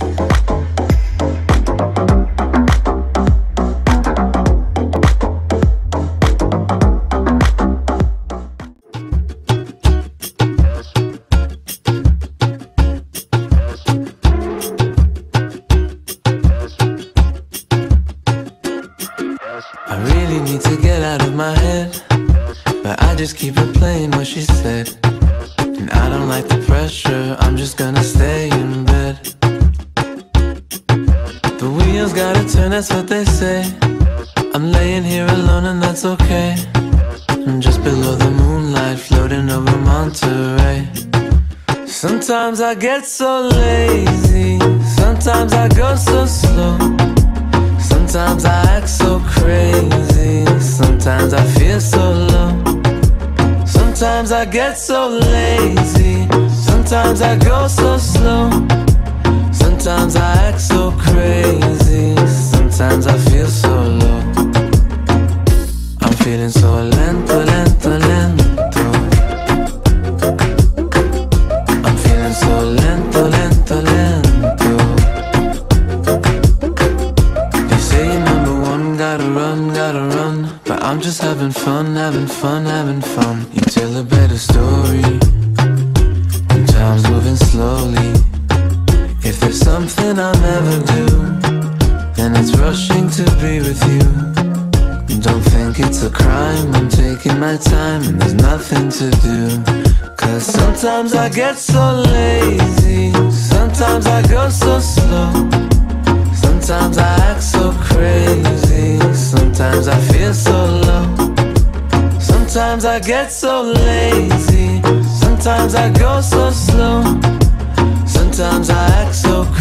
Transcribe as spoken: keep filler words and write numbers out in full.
I really need to get out of my head, but I just keep replaying what she said. And I don't like the pressure, I'm just gonna stay in bed. The wheels gotta turn, that's what they say. I'm laying here alone and that's okay. I'm just below the moonlight, floating over Monterey. Sometimes I get so lazy, sometimes I go so slow. Sometimes I act so crazy, sometimes I feel so low. Sometimes I get so lazy, sometimes I go so slow. Sometimes I act so crazy, sometimes I feel so low. I'm feeling so lento, lento, lento. I'm feeling so lento, lento, lento. They say you're number one, gotta run, gotta run. But I'm just having fun, having fun, having fun. You tell a better story when time's moving slowly. If there's something I'll never do, then it's rushing to be with you. Don't think it's a crime, I'm taking my time and there's nothing to do. Cause sometimes I get so lazy, sometimes I go so slow. Sometimes I act so crazy, sometimes I feel so low. Sometimes I get so lazy, sometimes I go so slow. Sometimes I act so